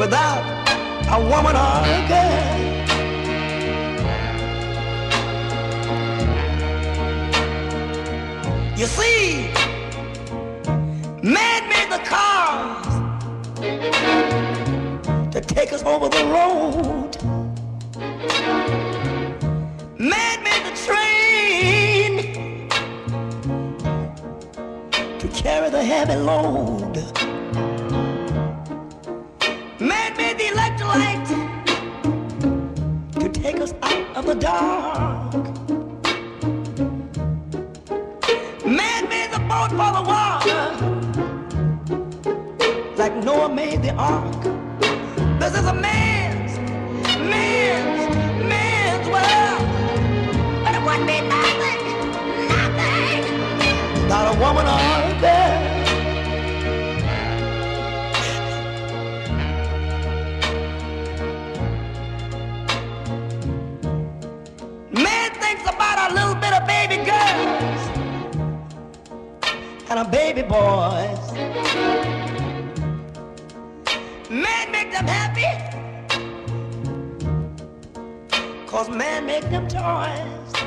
without a woman or a girl. You see, man made the cars to take us over the road. Man made the train to carry the heavy load. Man made the electric light to take us out of the dark. Man made the boat for the water, like Noah made the ark. This is a man's world. But it wouldn't be nothing without a woman or a girl. Man thinks about a little bit of baby girls and a baby boys. Man make them happy, 'cause man make them toys.